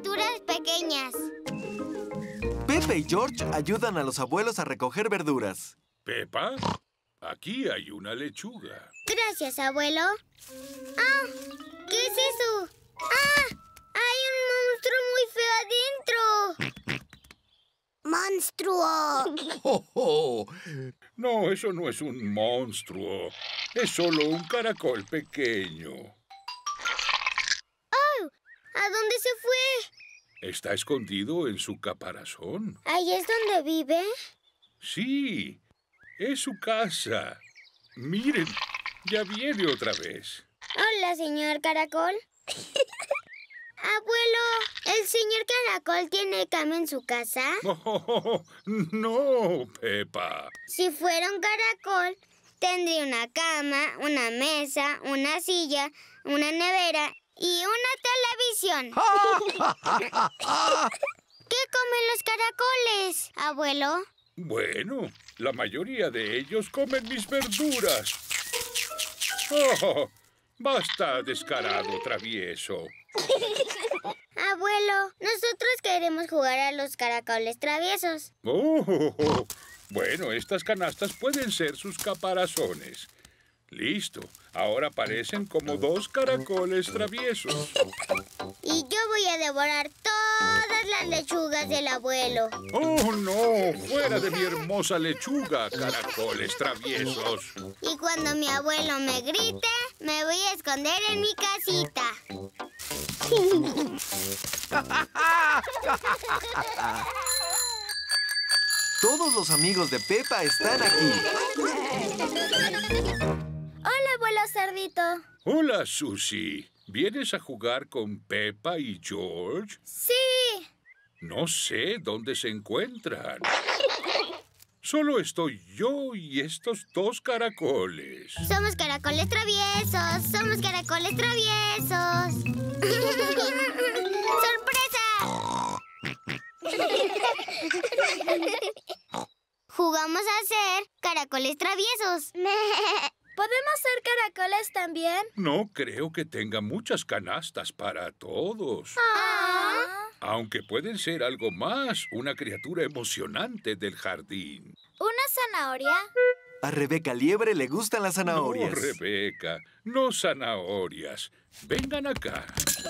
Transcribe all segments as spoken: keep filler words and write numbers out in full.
criaturas pequeñas. Pepa y George ayudan a los abuelos a recoger verduras. Pepa, aquí hay una lechuga. Gracias, abuelo. ¡Ah! ¿Qué es eso? ¡Ah! ¡Hay un monstruo muy feo adentro! ¡Monstruo! Oh, oh. No, eso no es un monstruo. Es solo un caracol pequeño. ¡Oh! ¿A dónde se fue? ¿Está escondido en su caparazón? ¿Ahí es donde vive? Sí, es su casa. Miren, ya viene otra vez. Hola, señor Caracol. Abuelo, ¿el señor Caracol tiene cama en su casa? Oh, no, Pepa. Si fuera un caracol, tendría una cama, una mesa, una silla, una nevera y una televisión. ¿Qué comen los caracoles, abuelo? Bueno, la mayoría de ellos comen mis verduras. Oh, basta, descarado travieso. Abuelo, nosotros queremos jugar a los caracoles traviesos. Oh, bueno, estas canastas pueden ser sus caparazones. Listo, ahora parecen como dos caracoles traviesos. Y yo voy a devorar todas las lechugas del abuelo. ¡Oh, no! ¡Fuera de mi hermosa lechuga, caracoles traviesos! Y cuando mi abuelo me grite, me voy a esconder en mi casita. Todos los amigos de Pepa están aquí. Hola, abuelo cerdito. Hola, Susie. ¿Vienes a jugar con Pepa y George? Sí. No sé dónde se encuentran. Solo estoy yo y estos dos caracoles. Somos caracoles traviesos. Somos caracoles traviesos. ¡Sorpresa! Jugamos a ser caracoles traviesos. ¿Podemos ser caracoles también? No creo que tenga muchas canastas para todos. Ah. Aunque pueden ser algo más, una criatura emocionante del jardín. ¿Una zanahoria? A Rebeca Liebre le gustan las zanahorias. No, Rebeca, no zanahorias. Vengan acá.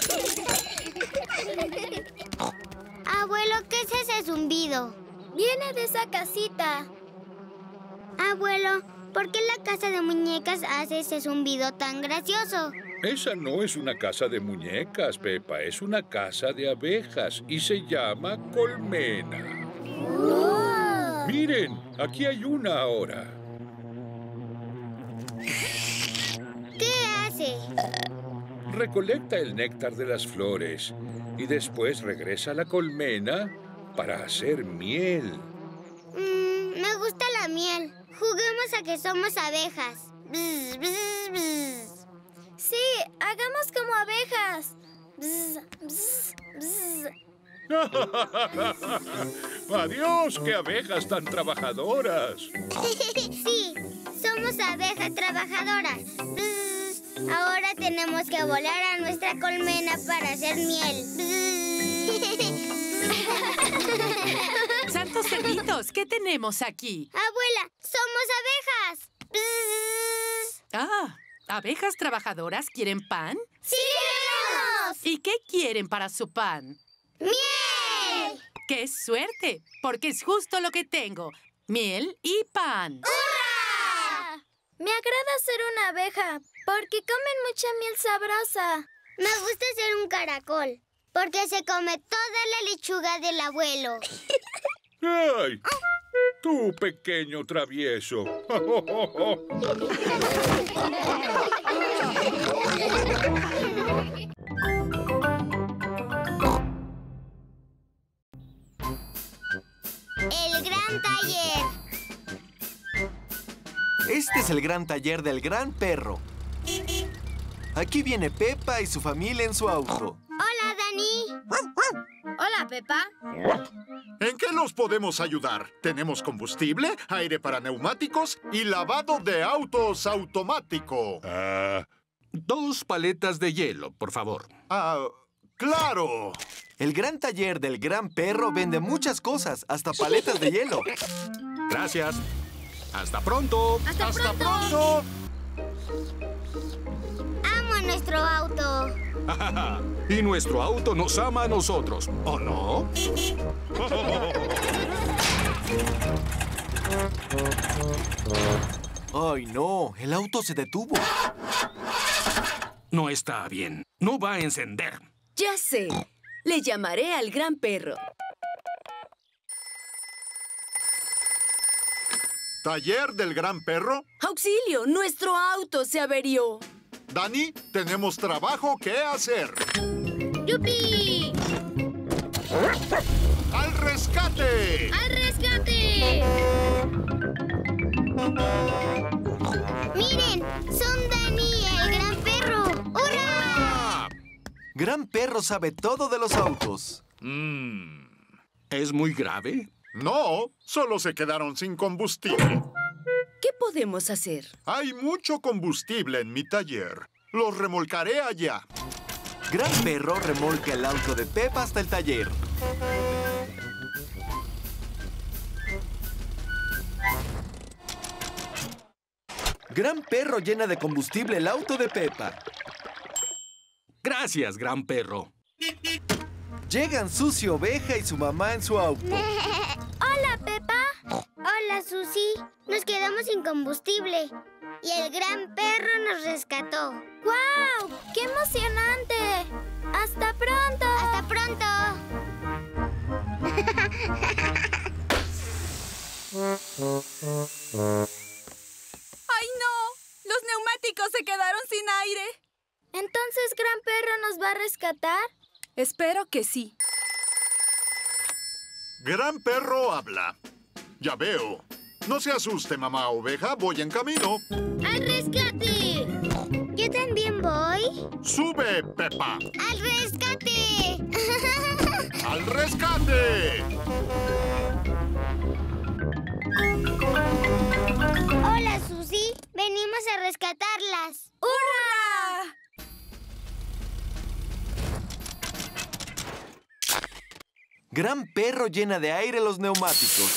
Abuelo, ¿qué es ese zumbido? Viene de esa casita. Abuelo, ¿por qué la casa de muñecas hace ese zumbido tan gracioso? Esa no es una casa de muñecas, Pepa. Es una casa de abejas y se llama colmena. Oh. Miren, aquí hay una ahora. ¿Qué hace? Recolecta el néctar de las flores y después regresa a la colmena para hacer miel. Mm, me gusta la miel. Juguemos a que somos abejas. Bzz, bzz, bzz. Sí, hagamos como abejas. Bzz, bzz, bzz. ¡Adiós! ¡Qué abejas tan trabajadoras! Sí, somos abejas trabajadoras. Bzz. Ahora tenemos que volar a nuestra colmena para hacer miel. ¡Santos cerditos! ¿Qué tenemos aquí? Abuela, somos abejas. Bzz. Ah, ¿abejas trabajadoras quieren pan? ¡Sí queremos! ¿Y qué quieren para su pan? ¡Miel! ¡Qué suerte! Porque es justo lo que tengo. Miel y pan. ¡Hurra! Me agrada ser una abeja porque comen mucha miel sabrosa. Me gusta ser un caracol porque se come toda la lechuga del abuelo. ¡Ay! ¡Tú, pequeño travieso! El gran taller. Este es el gran taller del gran perro. Aquí viene Pepa y su familia en su auto. Hola, Dani. Hola, Pepa. ¿En qué los podemos ayudar? Tenemos combustible, aire para neumáticos y lavado de autos automático. Ah, Dos paletas de hielo, por favor. Ah, ¡Claro! El gran taller del Gran Perro vende muchas cosas, hasta paletas de hielo. Gracias. ¡Hasta pronto! ¡Hasta, ¡Hasta pronto! pronto! ¡Amo nuestro auto! Y nuestro auto nos ama a nosotros, ¿o no? ¡Ay, no! El auto se detuvo. No está bien. No va a encender. Ya sé. Le llamaré al Gran Perro. ¿Taller del Gran Perro? ¡Auxilio! ¡Nuestro auto se averió! Dani, tenemos trabajo que hacer. ¡Yupi! ¡Al rescate! ¡Al rescate! ¡Miren! ¡Son Dani y el Gran Perro! ¡Hurra! Gran Perro sabe todo de los autos. Mm. ¿Es muy grave? No, solo se quedaron sin combustible. ¿Qué podemos hacer? Hay mucho combustible en mi taller. Los remolcaré allá. Gran Perro remolca el auto de Peppa hasta el taller. Gran Perro llena de combustible el auto de Peppa. Gracias, Gran Perro. Llegan Susie Oveja y su mamá en su auto. ¡Hola, Peppa! Hola, Susie. Nos quedamos sin combustible. Y el Gran Perro nos rescató. ¡Guau! ¡Qué emocionante! ¡Hasta pronto! ¡Hasta pronto! ¡Ay, no! ¡Los neumáticos se quedaron sin aire! ¿Entonces Gran Perro nos va a rescatar? Espero que sí. Gran Perro habla. Ya veo. No se asuste, mamá oveja. Voy en camino. ¡Al rescate! Yo también voy. ¡Sube, Peppa! ¡Al rescate! ¡Al rescate! Hola, Susie. Venimos a rescatarlas. ¡Hurra! Gran Perro llena de aire los neumáticos.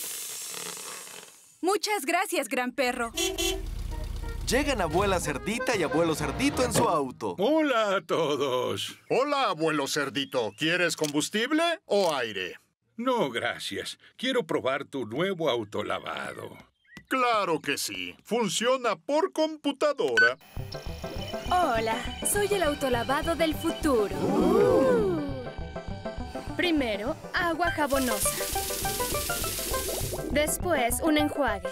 Muchas gracias, Gran Perro. Llegan Abuela Cerdita y Abuelo Cerdito en su auto. Hola a todos. Hola, abuelo cerdito. ¿Quieres combustible o aire? No, gracias. Quiero probar tu nuevo autolavado. Claro que sí. Funciona por computadora. Hola, soy el autolavado del futuro. Primero, agua jabonosa. Después, un enjuague.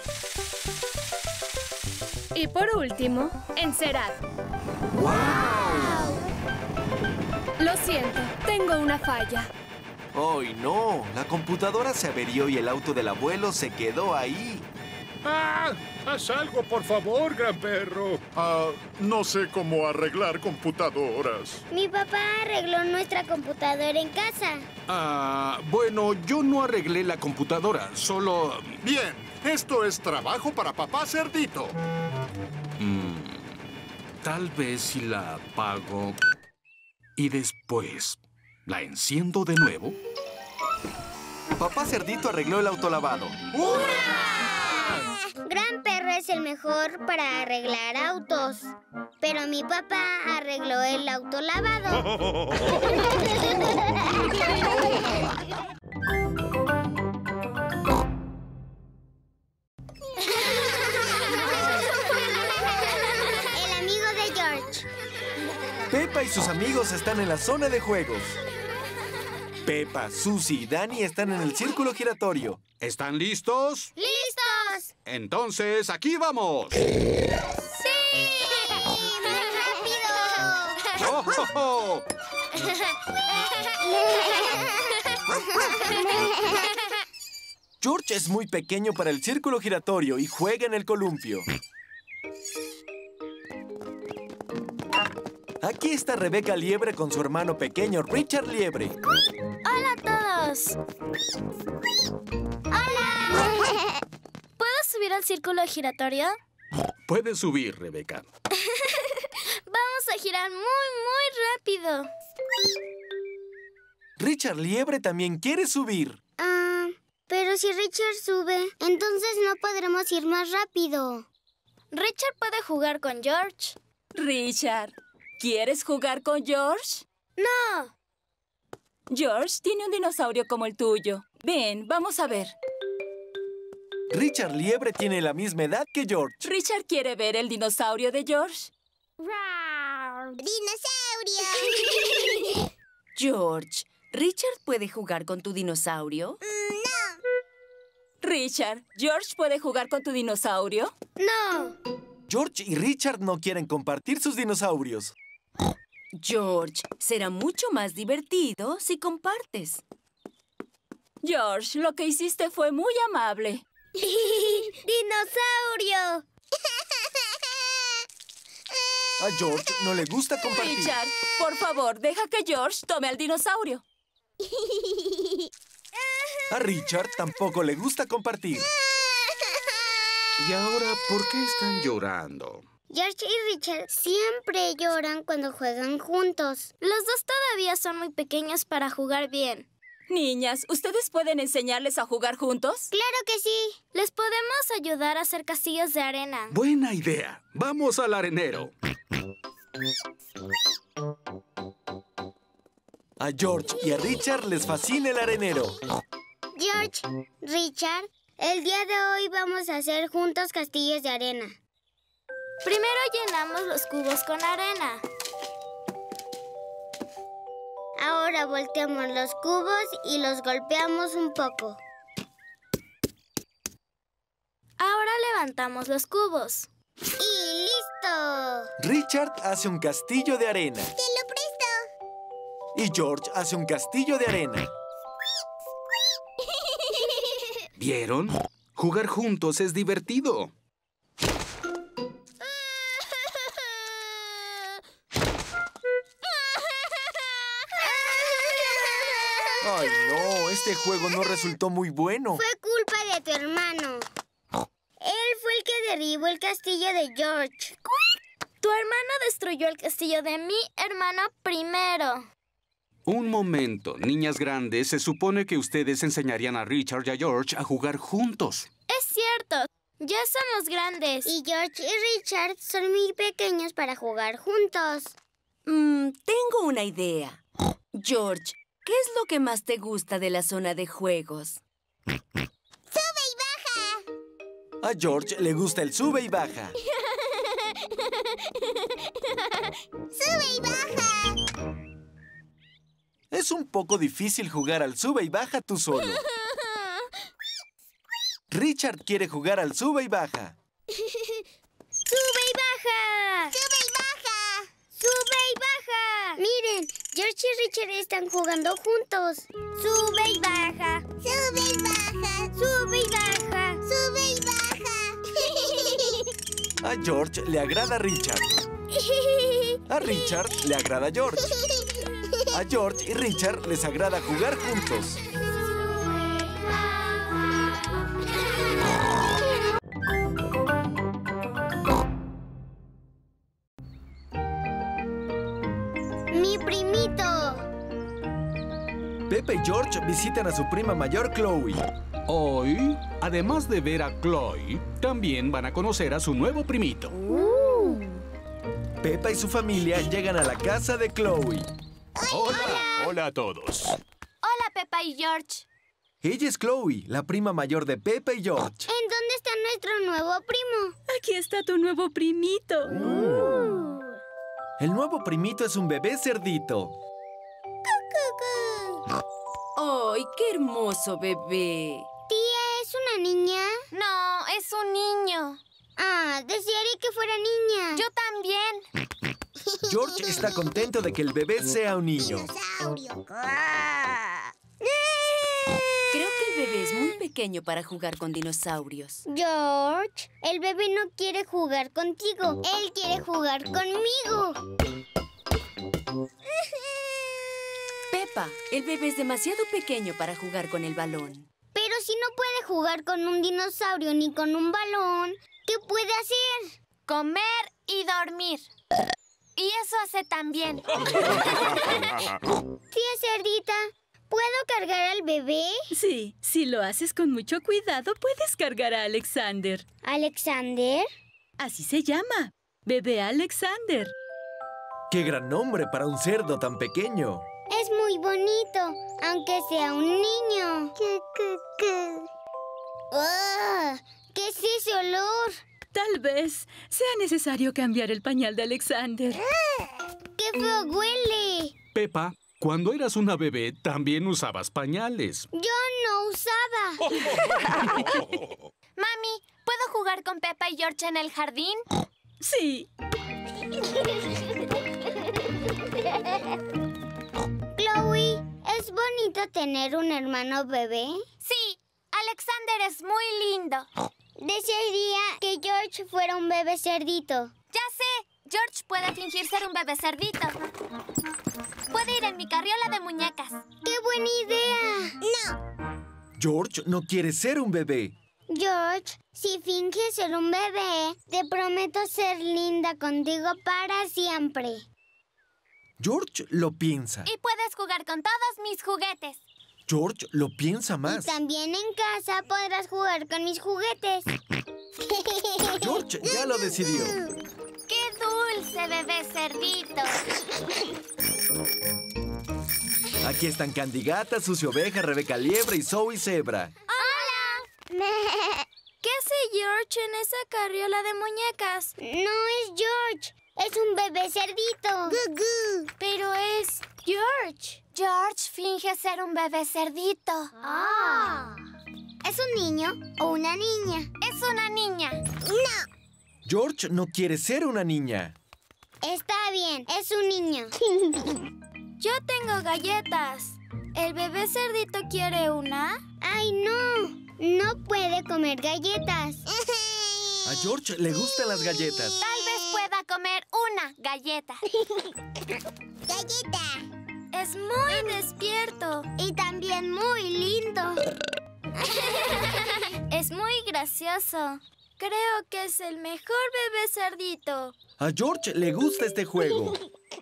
Y por último, encerado. ¡Wow! Lo siento, tengo una falla. ¡Ay, no! La computadora se averió y el auto del abuelo se quedó ahí. ¡Ah! ¡Haz algo, por favor, Gran Perro! Ah, no sé cómo arreglar computadoras. Mi papá arregló nuestra computadora en casa. Ah, bueno, yo no arreglé la computadora, solo... Bien, esto es trabajo para papá cerdito. Mm, tal vez si la apago y después la enciendo de nuevo. Papá Cerdito arregló el autolavado. Gran Perro es el mejor para arreglar autos. Pero mi papá arregló el autolavado. El amigo de George. Peppa y sus amigos están en la zona de juegos. Peppa, Susie y Dani están en el círculo giratorio. ¿Están listos? ¡Listos! Entonces, aquí vamos. ¡Sí! ¡Más rápido! ¡Oh, oh, oh! George es muy pequeño para el círculo giratorio y juega en el columpio. Aquí está Rebeca Liebre con su hermano pequeño Richard Liebre. ¡Hola a todos! ¡Hola! ¿Puedo subir al círculo giratorio? Puedes subir, Rebeca. Vamos a girar muy, muy rápido. Richard Liebre también quiere subir. Ah, pero si Richard sube, entonces no podremos ir más rápido. Richard puede jugar con George. Richard, ¿quieres jugar con George? No. George tiene un dinosaurio como el tuyo. Ven, vamos a ver. Richard Liebre tiene la misma edad que George. ¿Richard quiere ver el dinosaurio de George? ¡Dinosaurio! George, ¿Richard puede jugar con tu dinosaurio? No. Richard, ¿George puede jugar con tu dinosaurio? No. George y Richard no quieren compartir sus dinosaurios. George, será mucho más divertido si compartes. George, lo que hiciste fue muy amable. ¡Dinosaurio! A George no le gusta compartir. Richard, por favor, deja que George tome al dinosaurio. A Richard tampoco le gusta compartir. ¿Y ahora por qué están llorando? George y Richard siempre lloran cuando juegan juntos. Los dos todavía son muy pequeños para jugar bien. Niñas, ¿ustedes pueden enseñarles a jugar juntos? ¡Claro que sí! Les podemos ayudar a hacer castillos de arena. Buena idea. Vamos al arenero. A George y a Richard les fascina el arenero. George, Richard, el día de hoy vamos a hacer juntos castillos de arena. Primero llenamos los cubos con arena. Ahora volteamos los cubos y los golpeamos un poco. Ahora levantamos los cubos. ¡Y listo! Richard hace un castillo de arena. ¡Te lo presto! Y George hace un castillo de arena. ¿Vieron? Jugar juntos es divertido. Ay, no, este juego no resultó muy bueno. Fue culpa de tu hermano. Él fue el que derribó el castillo de George. Tu hermano destruyó el castillo de mi hermano primero. Un momento, niñas grandes, se supone que ustedes enseñarían a Richard y a George a jugar juntos. Es cierto, ya somos grandes. Y George y Richard son muy pequeños para jugar juntos. Mm, tengo una idea. George, ¿qué es lo que más te gusta de la zona de juegos? ¡Sube y baja! A George le gusta el sube y baja. ¡Sube y baja! Es un poco difícil jugar al sube y baja tú solo. Richard quiere jugar al sube y baja. ¡Sube y baja! ¡Sube y baja! ¡Sube y baja! Miren, George y Richard están jugando juntos. ¡Sube y baja! ¡Sube y baja! ¡Sube y baja! ¡Sube y baja! A George le agrada Richard. A Richard le agrada George. A George y Richard les agrada jugar juntos. ¡Mi primito! Pepe y George visitan a su prima mayor, Chloe. Hoy, además de ver a Chloe, también van a conocer a su nuevo primito. Uh. Pepa y su familia llegan a la casa de Chloe. Hola, hola a todos. Hola, Pepa y George. Ella es Chloe, la prima mayor de Pepe y George. ¿En dónde está nuestro nuevo primo? Aquí está tu nuevo primito. Uh. El nuevo primito es un bebé cerdito. ¡Ay, qué hermoso bebé! Tía, ¿es una niña? No, es un niño. Ah, desearía que fuera niña. Yo también. George está contento de que el bebé sea un niño. Dinosaurio. Creo que el bebé es muy pequeño para jugar con dinosaurios. George, el bebé no quiere jugar contigo. Él quiere jugar conmigo. Pepa, el bebé es demasiado pequeño para jugar con el balón. Pero si no puede jugar con un dinosaurio ni con un balón, ¿qué puede hacer? Comer y dormir. Y eso hace también. Tía Cerdita, ¿Puedo cargar al bebé? Sí, si lo haces con mucho cuidado, puedes cargar a Alexander. ¿Alexander? Así se llama. Bebé Alexander. ¡Qué gran nombre para un cerdo tan pequeño! Es muy bonito, aunque sea un niño. ¡Oh! ¿Qué es ese olor? Tal vez sea necesario cambiar el pañal de Alexander. ¡Qué feo huele! Peppa, cuando eras una bebé, también usabas pañales. Yo no usaba. Mami, ¿puedo jugar con Peppa y George en el jardín? Sí. Chloe, ¿es bonito tener un hermano bebé? Sí, Alexander es muy lindo. Desearía que George fuera un bebé cerdito. Ya sé, George puede fingir ser un bebé cerdito. Puede ir en mi carriola de muñecas. ¡Qué buena idea! No. George no quiere ser un bebé. George, si finges ser un bebé, te prometo ser linda contigo para siempre. George lo piensa. Y puedes jugar con todos mis juguetes. George lo piensa más. Y también en casa podrás jugar con mis juguetes. George ya lo decidió. ¡Qué dulce, bebé cerdito! Aquí están Candy Gata, Susi Oveja, Rebeca Liebre y Zoe Zebra. ¡Hola! ¿Qué hace George en esa carriola de muñecas? No es George, es un bebé cerdito. Pero es George. George finge ser un bebé cerdito. Ah. ¿Es un niño o una niña? Es una niña. No. George no quiere ser una niña. Está bien, es un niño. Yo tengo galletas. ¿El bebé cerdito quiere una? ¡Ay, no! No puede comer galletas. A George le gustan las galletas. Tal vez pueda comer una galleta. ¡Galleta! Es muy despierto. Y también muy lindo. Es muy gracioso. Creo que es el mejor bebé cerdito. A George le gusta este juego.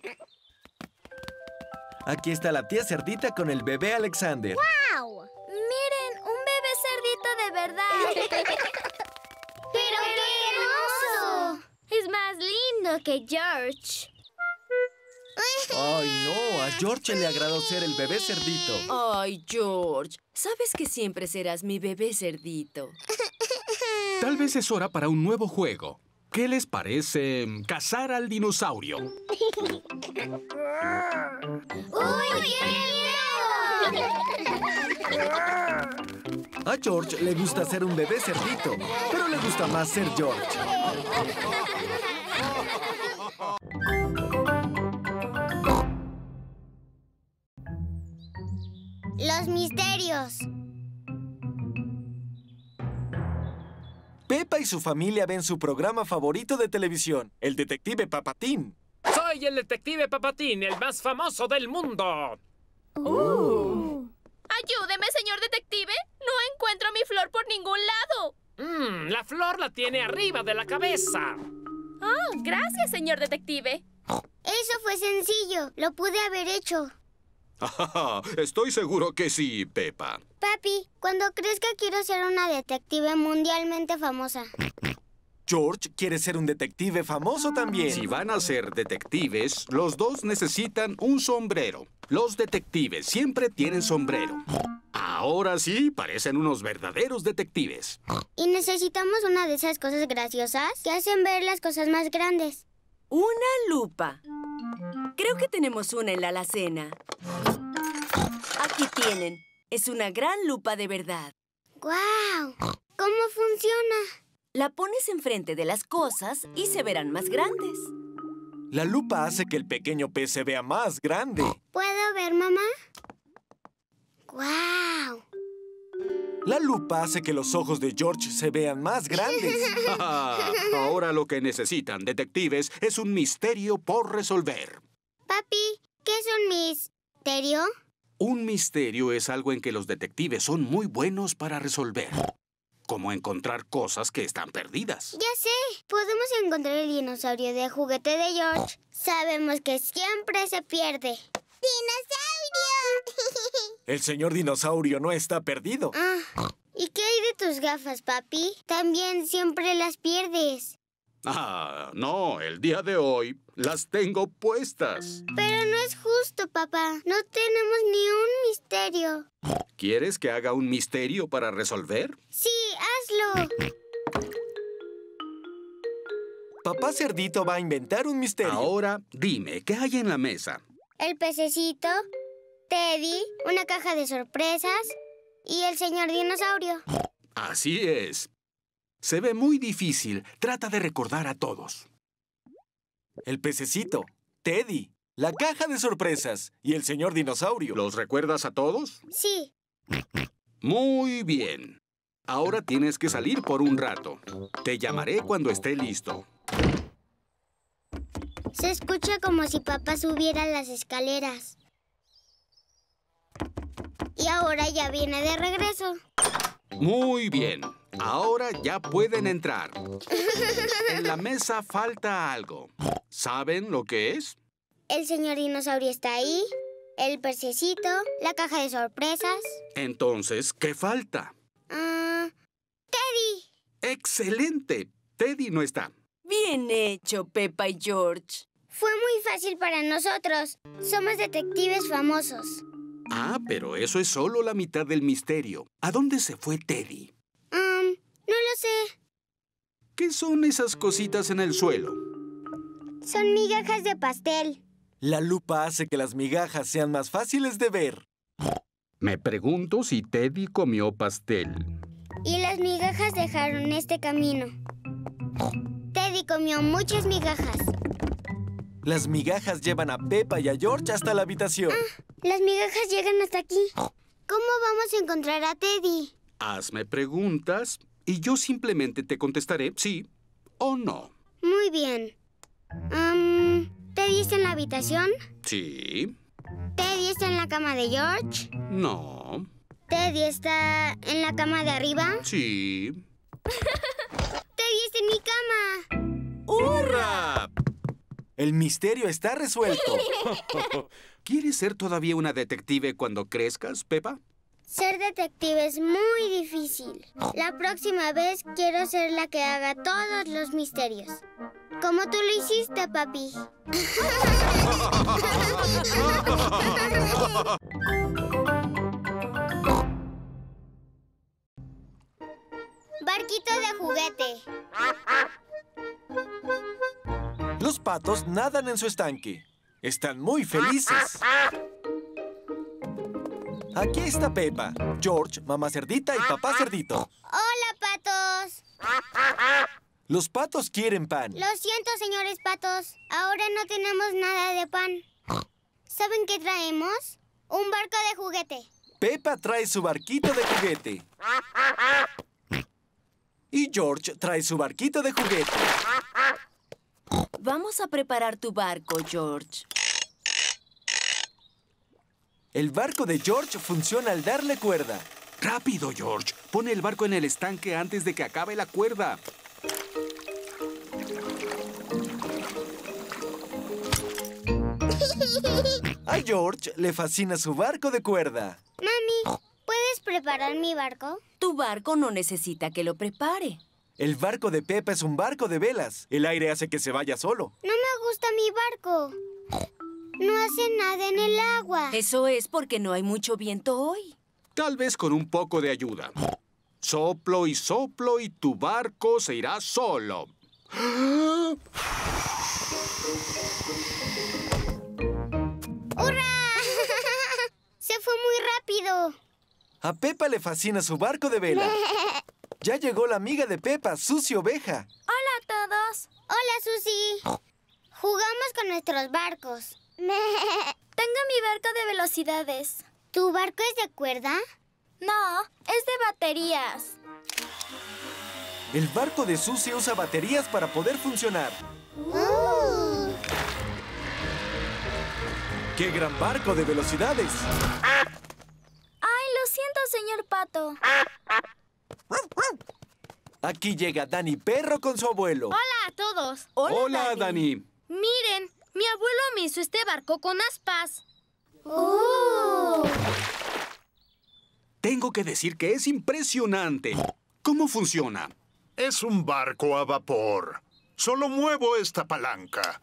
Aquí está la tía cerdita con el bebé Alexander. ¡Wow! Miren, un bebé cerdito de verdad. ¡Pero qué hermoso! Es más lindo que George. Ay, no, a George le agradó ser el bebé cerdito. Ay, George, sabes que siempre serás mi bebé cerdito. Tal vez es hora para un nuevo juego. ¿Qué les parece cazar al dinosaurio? ¡Uy, qué miedo! A George le gusta ser un bebé cerdito, pero le gusta más ser George. Los misterios. Peppa y su familia ven su programa favorito de televisión, el detective Papatín. Soy el detective Papatín, el más famoso del mundo. Uh. Ayúdeme, señor detective. No encuentro mi flor por ningún lado. Mm, la flor la tiene arriba de la cabeza. Oh, gracias, señor detective. Eso fue sencillo. Lo pude haber hecho. Estoy seguro que sí, Peppa. Papi, cuando crezca quiero ser una detective mundialmente famosa. George quiere ser un detective famoso también. Si van a ser detectives, los dos necesitan un sombrero. Los detectives siempre tienen sombrero. Ahora sí, parecen unos verdaderos detectives. Y necesitamos una de esas cosas graciosas que hacen ver las cosas más grandes. Una lupa. Creo que tenemos una en la alacena. Aquí tienen. Es una gran lupa de verdad. ¡Guau! ¿Cómo funciona? La pones enfrente de las cosas y se verán más grandes. La lupa hace que el pequeño pez se vea más grande. ¿Puedo ver, mamá? ¡Guau! La lupa hace que los ojos de George se vean más grandes. Ahora lo que necesitan, detectives, es un misterio por resolver. Papi, ¿qué es un misterio? Un misterio es algo en que los detectives son muy buenos para resolver. Como encontrar cosas que están perdidas. Ya sé. Podemos encontrar el dinosaurio de juguete de George. Sabemos que siempre se pierde. ¡Dinosaurio! El señor dinosaurio no está perdido. Ah, ¿y qué hay de tus gafas, papi? También siempre las pierdes. Ah, no, el día de hoy las tengo puestas. Pero no es justo, papá. No tenemos ni un misterio. ¿Quieres que haga un misterio para resolver? Sí, hazlo. Papá Cerdito va a inventar un misterio. Ahora, dime, ¿qué hay en la mesa? El pececito, Teddy, una caja de sorpresas y el señor dinosaurio. Así es. Se ve muy difícil. Trata de recordar a todos. El pececito, Teddy, la caja de sorpresas y el señor dinosaurio. ¿Los recuerdas a todos? Sí. Muy bien. Ahora tienes que salir por un rato. Te llamaré cuando esté listo. Se escucha como si papá subiera las escaleras. Y ahora ya viene de regreso. Muy bien. Ahora ya pueden entrar. En la mesa falta algo. ¿Saben lo que es? El señor dinosaurio está ahí, el pececito, la caja de sorpresas. Entonces, ¿qué falta? Ah, Teddy. ¡Excelente! Teddy no está. Bien hecho, Peppa y George. Fue muy fácil para nosotros. Somos detectives famosos. Ah, pero eso es solo la mitad del misterio. ¿A dónde se fue Teddy? Um, no lo sé. ¿Qué son esas cositas en el suelo? Son migajas de pastel. La lupa hace que las migajas sean más fáciles de ver. Me pregunto si Teddy comió pastel. Y las migajas dejaron este camino. Teddy comió muchas migajas. Las migajas llevan a Peppa y a George hasta la habitación. Ah, las migajas llegan hasta aquí. ¿Cómo vamos a encontrar a Teddy? Hazme preguntas y yo simplemente te contestaré sí o no. Muy bien. Um, ¿Teddy está en la habitación? Sí. ¿Teddy está en la cama de George? No. ¿Teddy está en la cama de arriba? Sí. ¡Teddy está en mi cama! ¡Hurra! El misterio está resuelto. ¿Quieres ser todavía una detective cuando crezcas, Peppa? Ser detective es muy difícil. La próxima vez quiero ser la que haga todos los misterios. Como tú lo hiciste, papi. Barquito de juguete. Los patos nadan en su estanque. Están muy felices. Aquí está Peppa, George, mamá cerdita y papá cerdito. ¡Hola, patos! Los patos quieren pan. Lo siento, señores patos. Ahora no tenemos nada de pan. ¿Saben qué traemos? Un barco de juguete. Peppa trae su barquito de juguete. Y George trae su barquito de juguete. Vamos a preparar tu barco, George. El barco de George funciona al darle cuerda. ¡Rápido, George! Pon el barco en el estanque antes de que acabe la cuerda. A George le fascina su barco de cuerda. Mami, ¿puedes preparar mi barco? Tu barco no necesita que lo prepare. El barco de Peppa es un barco de velas. El aire hace que se vaya solo. No me gusta mi barco. No hace nada en el agua. Eso es porque no hay mucho viento hoy. Tal vez con un poco de ayuda. Soplo y soplo y tu barco se irá solo. ¡Hurra! Se fue muy rápido. A Peppa le fascina su barco de vela. Ya llegó la amiga de Peppa, Susi Oveja. Hola a todos. Hola, Susi. Jugamos con nuestros barcos. Tengo mi barco de velocidades. ¿Tu barco es de cuerda? No, es de baterías. El barco de Susi usa baterías para poder funcionar. Uh. ¡Qué gran barco de velocidades! Ay, lo siento, señor Pato. Aquí llega Dani Perro con su abuelo. Hola a todos. Hola, Hola Dani. Dani. Miren, mi abuelo me hizo este barco con aspas. ¡Oh! Tengo que decir que es impresionante. ¿Cómo funciona? Es un barco a vapor. Solo muevo esta palanca.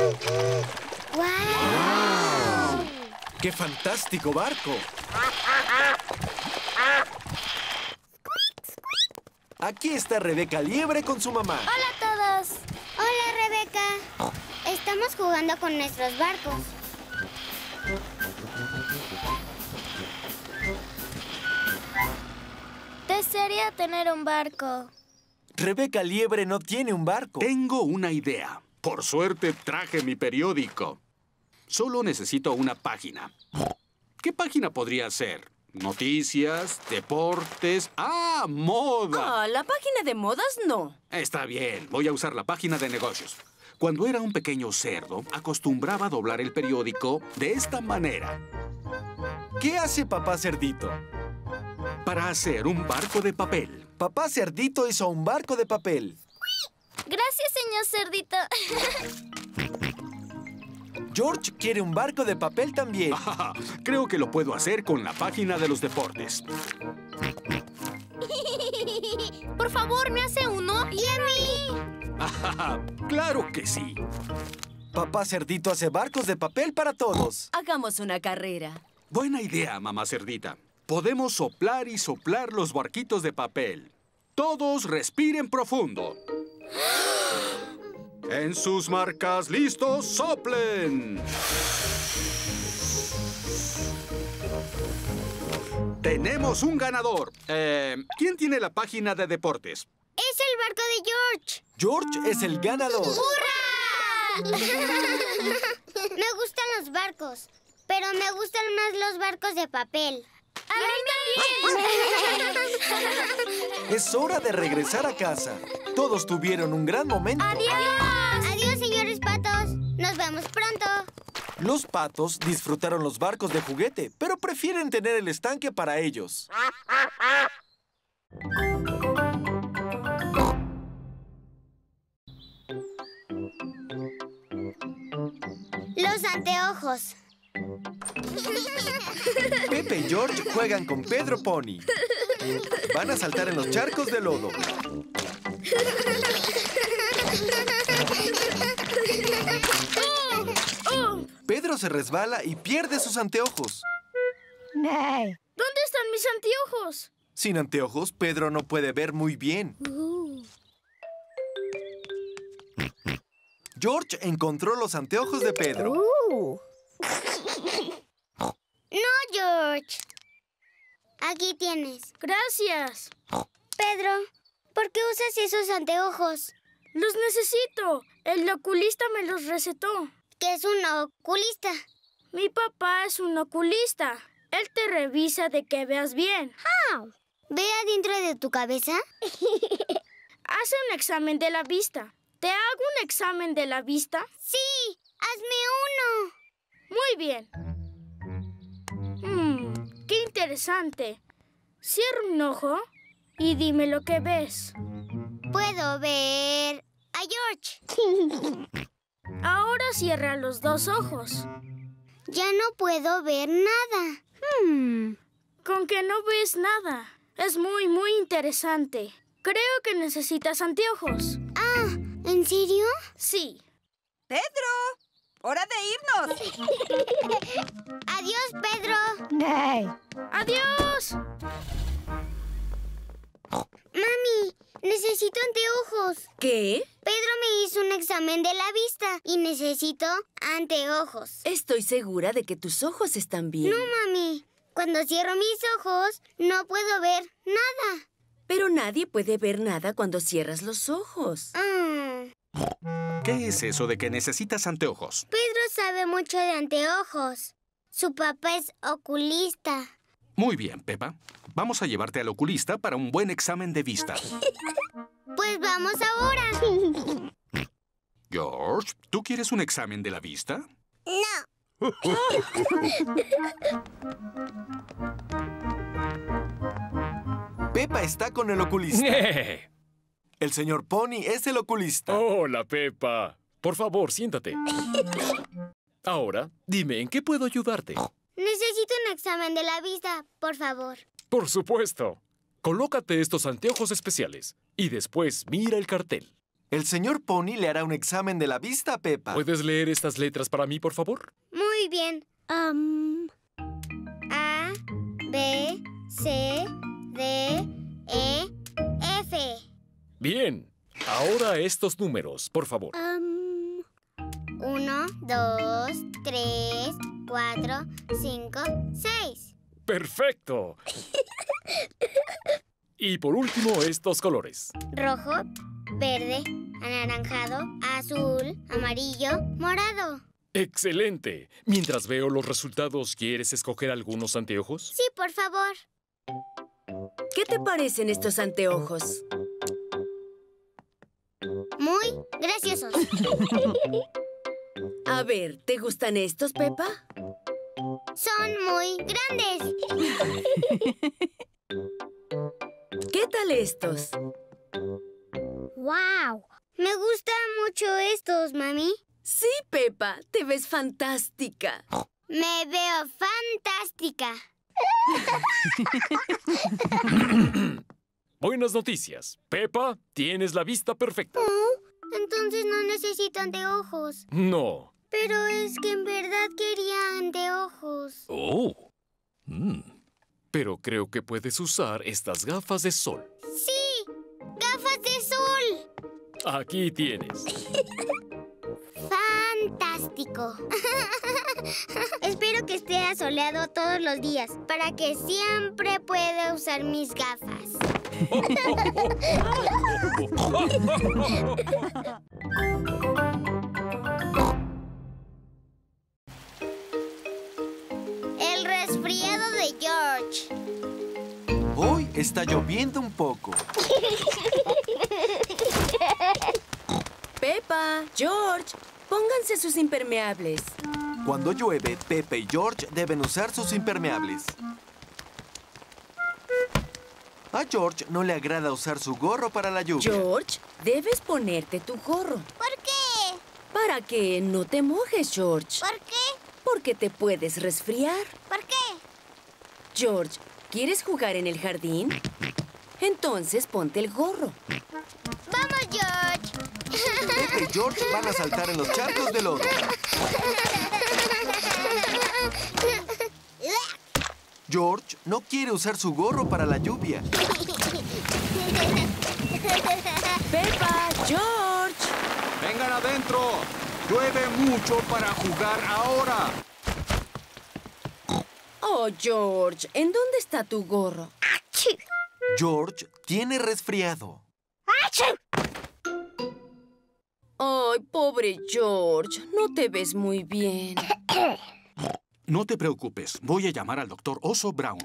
¡Wow! ¡Qué fantástico barco! Aquí está Rebeca Liebre con su mamá. ¡Hola a todos! ¡Hola, Rebeca! Estamos jugando con nuestros barcos. Desearía tener un barco. Rebeca Liebre no tiene un barco. Tengo una idea. Por suerte traje mi periódico. Solo necesito una página. ¿Qué página podría ser? Noticias, deportes... ¡Ah, moda! Ah, la página de modas no. Está bien, voy a usar la página de negocios. Cuando era un pequeño cerdo, acostumbraba a doblar el periódico de esta manera. ¿Qué hace papá cerdito? Para hacer un barco de papel. Papá cerdito hizo un barco de papel. Gracias, señor cerdito. George quiere un barco de papel también. Ah, creo que lo puedo hacer con la página de los deportes. Por favor, ¿me hace uno? ¡Y a mí! Ah, claro que sí. Papá cerdito hace barcos de papel para todos. Hagamos una carrera. Buena idea, mamá cerdita. Podemos soplar y soplar los barquitos de papel. Todos respiren profundo. En sus marcas, listos, soplen. Tenemos un ganador. Eh, ¿Quién tiene la página de deportes? ¡Es el barco de George! George es el ganador. ¡Hurra! Me gustan los barcos, pero me gustan más los barcos de papel. ¡A mí también! Es hora de regresar a casa. Todos tuvieron un gran momento. ¡Adiós! ¡Adiós, señores patos! ¡Nos vemos pronto! Los patos disfrutaron los barcos de juguete, pero prefieren tener el estanque para ellos. Los anteojos. Pepe y George juegan con Pedro Pony. Van a saltar en los charcos de lodo. Pedro se resbala y pierde sus anteojos. ¿Dónde están mis anteojos? Sin anteojos, Pedro no puede ver muy bien. Uh. George encontró los anteojos de Pedro. Uh. No, George. Aquí tienes. Gracias. Pedro, ¿por qué usas esos anteojos? Los necesito. El oculista me los recetó. ¿Qué es un oculista? Mi papá es un oculista. Él te revisa de que veas bien. How? ¿Ve adentro de tu cabeza? Hace un examen de la vista. ¿Te hago un examen de la vista? Sí, hazme uno. Muy bien. Hmm, qué interesante. Cierra un ojo y dime lo que ves. Puedo ver a George. Ahora cierra los dos ojos. Ya no puedo ver nada. Hmm. Con que no ves nada. Es muy, muy interesante. Creo que necesitas anteojos. Ah, ¿en serio? Sí. ¡Pedro! ¡Hora de irnos! ¡Adiós, Pedro! ¡Adiós! Mami, necesito anteojos. ¿Qué? Pedro me hizo un examen de la vista y necesito anteojos. Estoy segura de que tus ojos están bien. No, mami. Cuando cierro mis ojos, no puedo ver nada. Pero nadie puede ver nada cuando cierras los ojos. Mm. ¿Qué es eso de que necesitas anteojos? Pedro sabe mucho de anteojos. Su papá es oculista. Muy bien, Peppa. Vamos a llevarte al oculista para un buen examen de vista. Pues vamos ahora. George, ¿tú quieres un examen de la vista? No. Peppa está con el oculista. El señor Pony es el oculista. Hola, Peppa. Por favor, siéntate. Ahora, dime, ¿en qué puedo ayudarte? Necesito un examen de la vista, por favor. Por supuesto. Colócate estos anteojos especiales y después mira el cartel. El señor Pony le hará un examen de la vista a Peppa. ¿Puedes leer estas letras para mí, por favor? Muy bien. Um, A, B, C, D, E, F. Bien. Ahora estos números, por favor. Um, uno, dos, tres, cuatro, cinco, seis. ¡Perfecto! Y por último, estos colores. Rojo, verde, anaranjado, azul, amarillo, morado. ¡Excelente! Mientras veo los resultados, ¿quieres escoger algunos anteojos? Sí, por favor. ¿Qué te parecen estos anteojos? Muy graciosos. A ver, ¿te gustan estos, Peppa? Son muy grandes. ¿Qué tal estos? ¡Wow! Me gustan mucho estos, mami. Sí, Peppa, te ves fantástica. Me veo fantástica. Buenas noticias. Peppa, tienes la vista perfecta. Oh, entonces no necesito anteojos. No. Pero es que en verdad quería anteojos. Oh. Mm. Pero creo que puedes usar estas gafas de sol. ¡Sí! ¡Gafas de sol! Aquí tienes. ¡Fantástico! Espero que esté asoleado todos los días para que siempre pueda usar mis gafas. El resfriado de George. Hoy está lloviendo un poco. Peppa, George, pónganse sus impermeables. Cuando llueve, Peppa y George deben usar sus impermeables. A George no le agrada usar su gorro para la lluvia. George, debes ponerte tu gorro. ¿Por qué? Para que no te mojes, George. ¿Por qué? Porque te puedes resfriar. ¿Por qué? George, ¿quieres jugar en el jardín? Entonces ponte el gorro. ¡Vamos, George! Peppa y George van a saltar en los charcos de lodo. George no quiere usar su gorro para la lluvia. ¡Peppa! ¡George! ¡Vengan adentro! ¡Llueve mucho para jugar ahora! Oh, George, ¿en dónde está tu gorro? George tiene resfriado. Ay, pobre George, no te ves muy bien. No te preocupes, voy a llamar al doctor Oso Brown.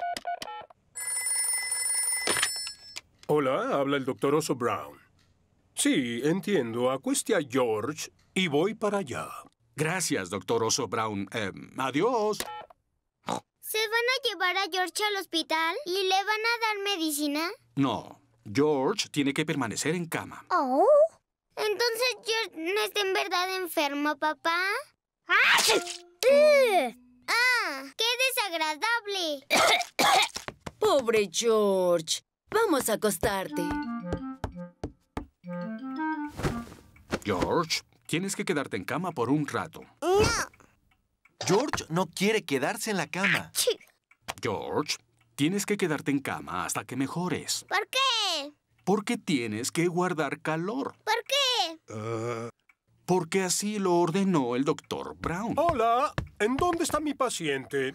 Hola, habla el doctor Oso Brown. Sí, entiendo. Acueste a George y voy para allá. Gracias, doctor Oso Brown. Eh, adiós. ¿Se van a llevar a George al hospital y le van a dar medicina? No, George tiene que permanecer en cama. Oh. Entonces George no está en verdad enfermo, papá. ¡Ah! ¡Ah! ¡Qué desagradable! Pobre George. Vamos a acostarte. George, tienes que quedarte en cama por un rato. No. George no quiere quedarse en la cama. George, tienes que quedarte en cama hasta que mejores. ¿Por qué? Porque tienes que guardar calor. ¿Por qué? Uh... Porque así lo ordenó el doctor Brown. Hola, ¿en dónde está mi paciente?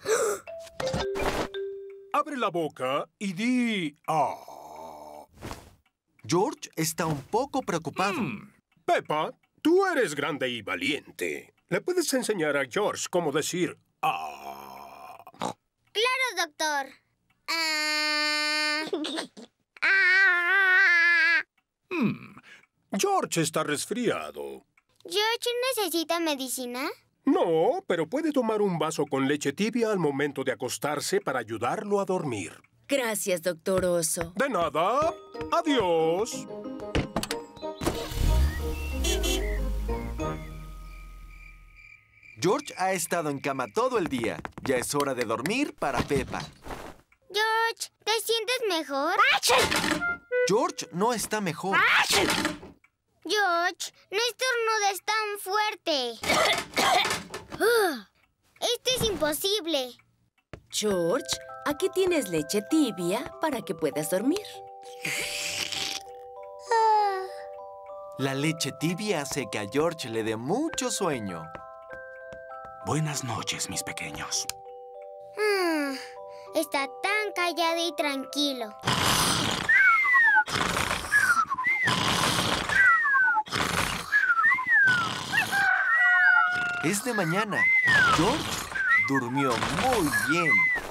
Abre la boca y di... Ah. George está un poco preocupado. Hmm. Peppa, tú eres grande y valiente. ¿Le puedes enseñar a George cómo decir ah? Claro, doctor. Ah. ah. Hmm. George está resfriado. ¿George necesita medicina? No, pero puede tomar un vaso con leche tibia al momento de acostarse para ayudarlo a dormir. Gracias, doctor Oso. De nada. Adiós. George ha estado en cama todo el día. Ya es hora de dormir para Peppa. George, ¿te sientes mejor? George no está mejor. George, no estornudes tan fuerte. Esto es imposible. George, aquí tienes leche tibia para que puedas dormir. La leche tibia hace que a George le dé mucho sueño. Buenas noches, mis pequeños. Ah, está tan callado y tranquilo. Es de mañana. George durmió muy bien.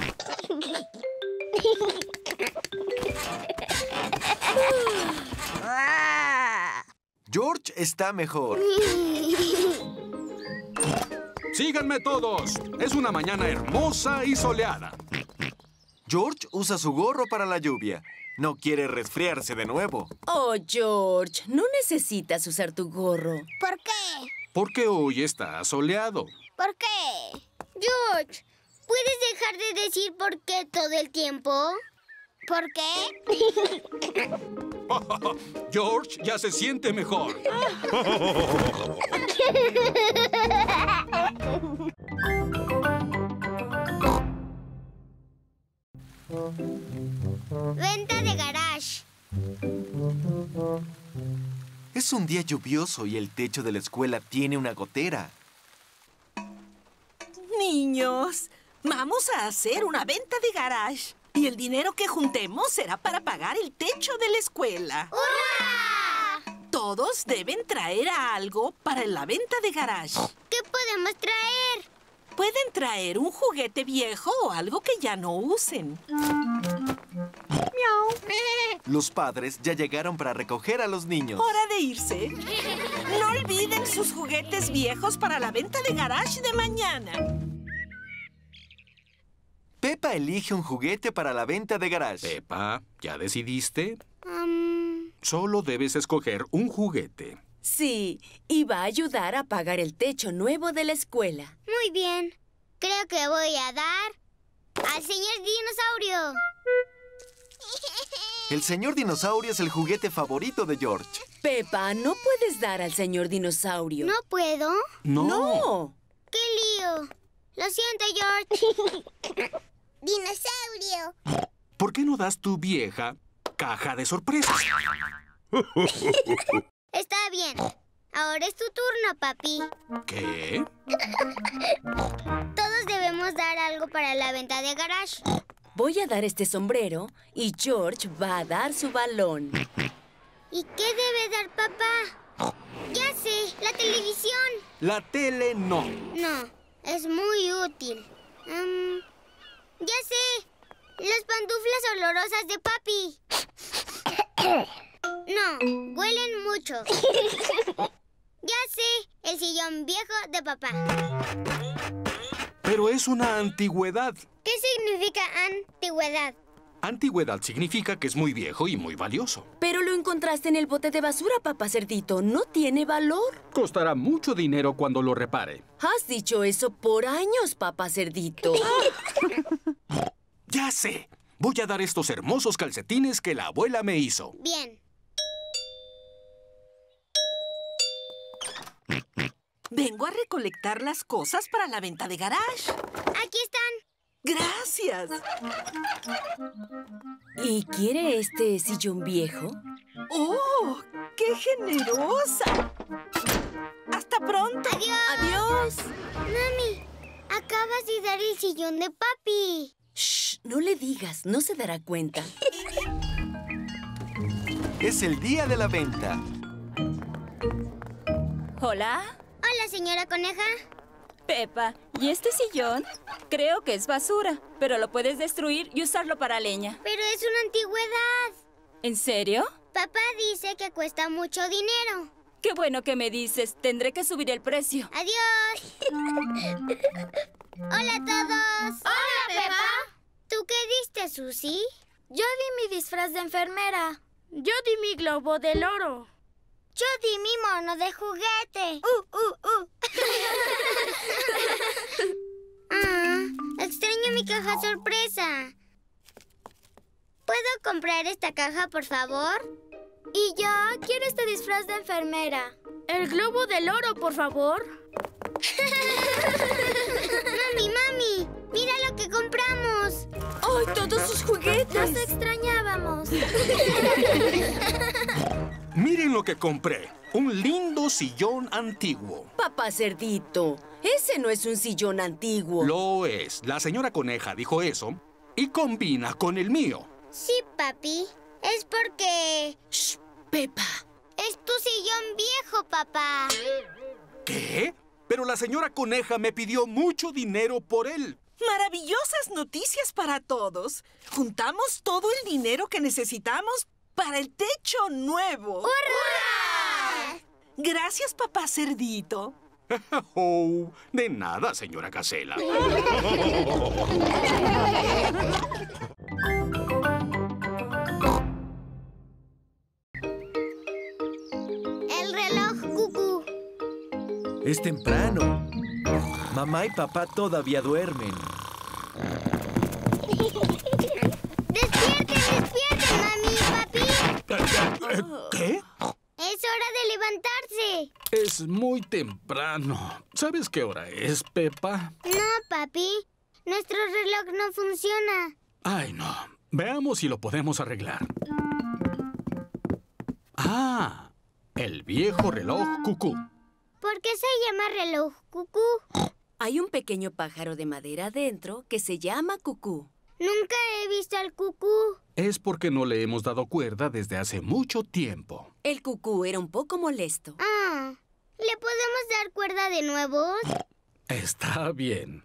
George está mejor. ¡Síganme todos! Es una mañana hermosa y soleada. George usa su gorro para la lluvia. No quiere resfriarse de nuevo. Oh, George, no necesitas usar tu gorro. ¿Por qué? Porque hoy está soleado. ¿Por qué? George, ¿puedes dejar de decir por qué todo el tiempo? ¿Por qué? George ya se siente mejor. Venta de garage. Es un día lluvioso y el techo de la escuela tiene una gotera. Niños, vamos a hacer una venta de garage. Y el dinero que juntemos será para pagar el techo de la escuela. ¡Hurra! Todos deben traer algo para la venta de garage. ¿Qué podemos traer? Pueden traer un juguete viejo o algo que ya no usen. Miau. Los padres ya llegaron para recoger a los niños. Hora de irse. No olviden sus juguetes viejos para la venta de garage de mañana. Peppa elige un juguete para la venta de garage. Peppa, ¿ya decidiste? Um... Solo debes escoger un juguete. Sí, y va a ayudar a pagar el techo nuevo de la escuela. Muy bien. Creo que voy a dar al señor dinosaurio. El señor dinosaurio es el juguete favorito de George. Peppa, no puedes dar al señor dinosaurio. ¿No puedo? No. No. ¡Qué lío! Lo siento, George. ¡Dinosaurio! ¿Por qué no das tu vieja caja de sorpresas? Está bien. Ahora es tu turno, papi. ¿Qué? Todos debemos dar algo para la venta de garage. Voy a dar este sombrero y George va a dar su balón. ¿Y qué debe dar papá? Ya sé, la televisión. La tele no. No, es muy útil. Um, ya sé, las pantuflas olorosas de papi. No, huelen mucho. Ya sé, el sillón viejo de papá. Pero es una antigüedad. ¿Qué significa antigüedad? Antigüedad significa que es muy viejo y muy valioso. Pero lo encontraste en el bote de basura, papá cerdito. No tiene valor. Costará mucho dinero cuando lo repare. Has dicho eso por años, papá cerdito. Ya sé. Voy a dar estos hermosos calcetines que la abuela me hizo. Bien. Vengo a recolectar las cosas para la venta de garage. Aquí están. Gracias. ¿Y quiere este sillón viejo? ¡Oh! ¡Qué generosa! ¡Hasta pronto! ¡Adiós! ¡Adiós! Mami, acabas de dar el sillón de papi. Shh, no le digas, no se dará cuenta. Es el día de la venta. Hola. Hola, señora coneja. Peppa, ¿y este sillón? Creo que es basura, pero lo puedes destruir y usarlo para leña. Pero es una antigüedad. ¿En serio? Papá dice que cuesta mucho dinero. Qué bueno que me dices. Tendré que subir el precio. ¡Adiós! ¡Hola a todos! ¡Hola, Peppa! ¿Tú qué diste, Susie? Yo di mi disfraz de enfermera. Yo di mi globo del oro. Yo di mi mono de juguete. ¡Uh, uh, uh! ah, extraño mi caja sorpresa. ¿Puedo comprar esta caja, por favor? Y yo quiero este disfraz de enfermera. El globo del oro, por favor. Mami, mami, mira lo que compramos. ¡Ay, todos sus juguetes! Nos extrañábamos. Miren lo que compré. Un lindo sillón antiguo. Papá Cerdito, ese no es un sillón antiguo. Lo es. La señora Coneja dijo eso y combina con el mío. Sí, papi. Es porque... ¡Shh! Pepa. Es tu sillón viejo, papá. ¿Qué? Pero la señora Coneja me pidió mucho dinero por él. Maravillosas noticias para todos. Juntamos todo el dinero que necesitamos para el techo nuevo. ¡Hurra! Gracias, papá Cerdito. Oh, de nada, señora Gacela. El reloj cucú. Es temprano. Mamá y papá todavía duermen. ¡Despierten, despierten, mami y papi! ¿Qué? Es hora de levantarse. Es muy temprano. ¿Sabes qué hora es, Pepa? No, papi. Nuestro reloj no funciona. Ay, no. Veamos si lo podemos arreglar. Ah, el viejo reloj cucú. ¿Por qué se llama reloj cucú? Hay un pequeño pájaro de madera adentro que se llama cucú. Nunca he visto al cucú. Es porque no le hemos dado cuerda desde hace mucho tiempo. El cucú era un poco molesto. Ah, ¿le podemos dar cuerda de nuevo? Está bien.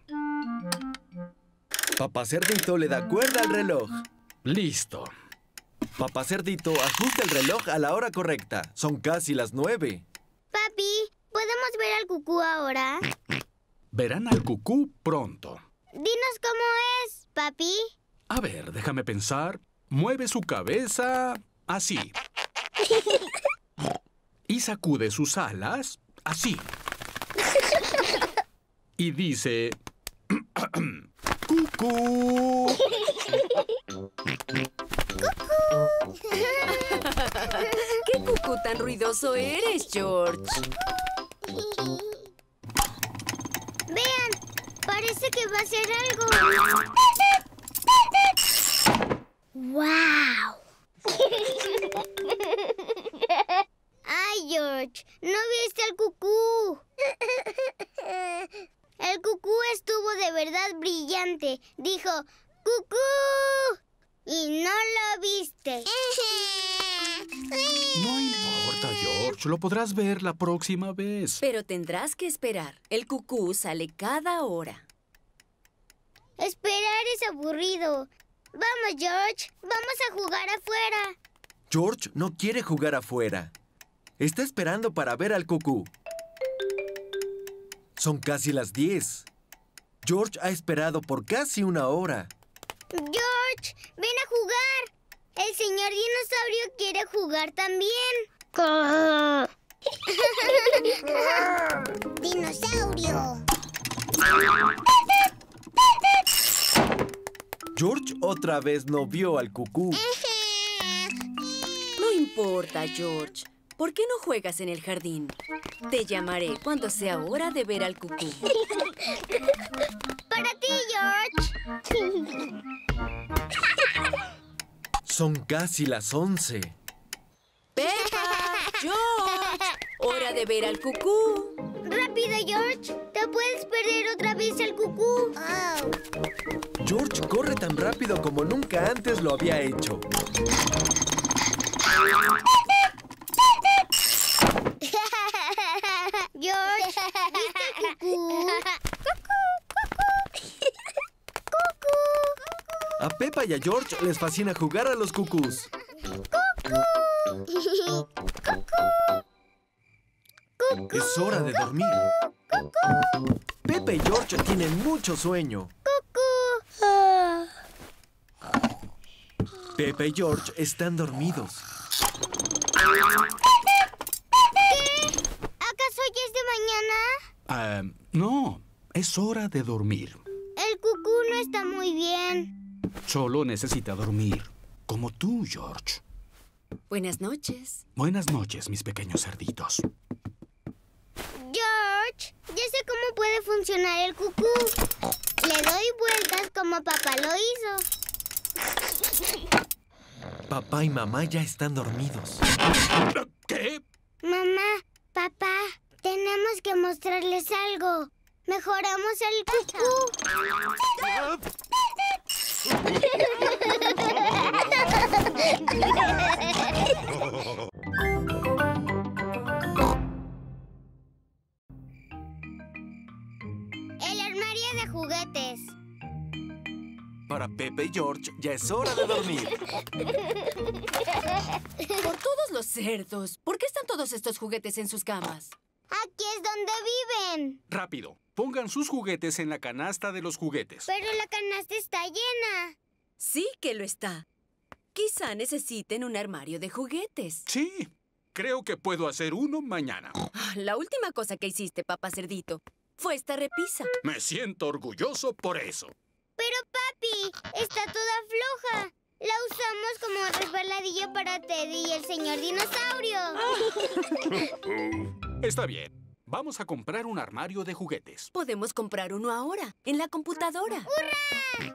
Papá Cerdito le da cuerda al reloj. Listo. Papá Cerdito ajusta el reloj a la hora correcta. Son casi las nueve. Papi, ¿podemos ver al cucú ahora? Verán al cucú pronto. Dinos cómo es, papi. A ver, déjame pensar. Mueve su cabeza así. Y sacude sus alas así. Y dice... ¡Cucú! ¿Qué cucú tan ruidoso eres, George? Vean, parece que va a hacer algo. ¡Wow! ¡Ay, George! ¿No viste al cucú? El cucú estuvo de verdad brillante. Dijo, ¡cucú! Y no lo viste. No importa, George. Lo podrás ver la próxima vez. Pero tendrás que esperar. El cucú sale cada hora. Esperar es aburrido. Vamos, George. Vamos a jugar afuera. George no quiere jugar afuera. Está esperando para ver al cucú. Son casi las diez. George ha esperado por casi una hora. George, ven a jugar. El señor dinosaurio quiere jugar también. ¡Dinosaurio! George otra vez no vio al cucú. No importa, George. ¿Por qué no juegas en el jardín? Te llamaré cuando sea hora de ver al cucú. ¡Para ti, George! Son casi las once. ¡Pepa! ¡George! ¡Hora de ver al cucú! ¡Rápido, George! ¡Te puedes perder otra vez al cucú! Oh. George corre tan rápido como nunca antes lo había hecho. George, ¿viste el cucú? ¡Cucú! A Pepa y a George les fascina jugar a los cucús. Es hora de dormir. Pepa y George tienen mucho sueño. Pepa y George están dormidos. ¿Qué? ¿Acaso ya es de mañana? Ah, no, es hora de dormir. El cucú no está muy bien. Solo necesita dormir. Como tú, George. Buenas noches. Buenas noches, mis pequeños cerditos. George, ya sé cómo puede funcionar el cucú. Le doy vueltas como papá lo hizo. Papá y mamá ya están dormidos. ¿Qué? Mamá, papá, tenemos que mostrarles algo. Mejoramos el cucú. El armario de juguetes. Para Pepe y George ya es hora de dormir. Por todos los cerdos, ¿por qué están todos estos juguetes en sus camas? Aquí es donde viven. Rápido, pongan sus juguetes en la canasta de los juguetes. Pero la canasta está llena. Sí que lo está. Quizá necesiten un armario de juguetes. Sí, creo que puedo hacer uno mañana. La última cosa que hiciste, papá cerdito, fue esta repisa. Me siento orgulloso por eso. Pero, papi, está toda floja. La usamos como resbaladilla para Teddy y el señor dinosaurio. Está bien. Vamos a comprar un armario de juguetes. Podemos comprar uno ahora, en la computadora. ¡Hurra!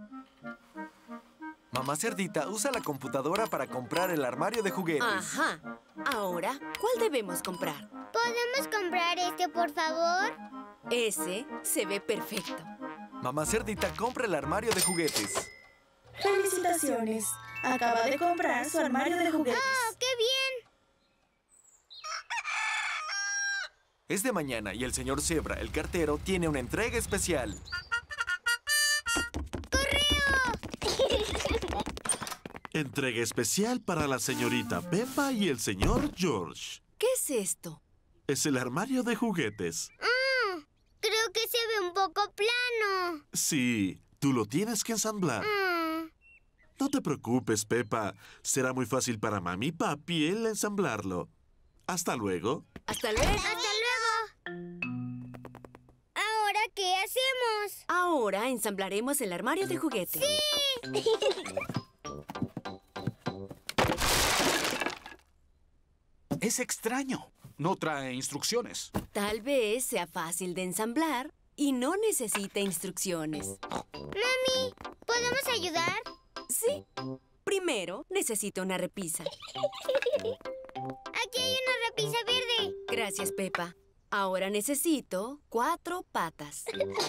Mamá Cerdita usa la computadora para comprar el armario de juguetes. Ajá. Ahora, ¿cuál debemos comprar? ¿Podemos comprar este, por favor? Ese se ve perfecto. Mamá Cerdita compra el armario de juguetes. ¡Felicitaciones! Acaba de comprar su armario de juguetes. ¡Oh, qué bien! Es de mañana y el señor Zebra, el cartero, tiene una entrega especial. Entrega especial para la señorita Peppa y el señor George. ¿Qué es esto? Es el armario de juguetes. Mm, creo que se ve un poco plano. Sí, tú lo tienes que ensamblar. Mm. No te preocupes, Peppa. Será muy fácil para mami y papi el ensamblarlo. Hasta luego. Hasta luego. Hasta luego. ¿Ahora qué hacemos? Ahora ensamblaremos el armario de juguetes. ¡Sí! Es extraño. No trae instrucciones. Tal vez sea fácil de ensamblar y no necesita instrucciones. Mami, ¿podemos ayudar? Sí. Primero, necesito una repisa. Aquí hay una repisa verde. Gracias, Peppa. Ahora necesito cuatro patas.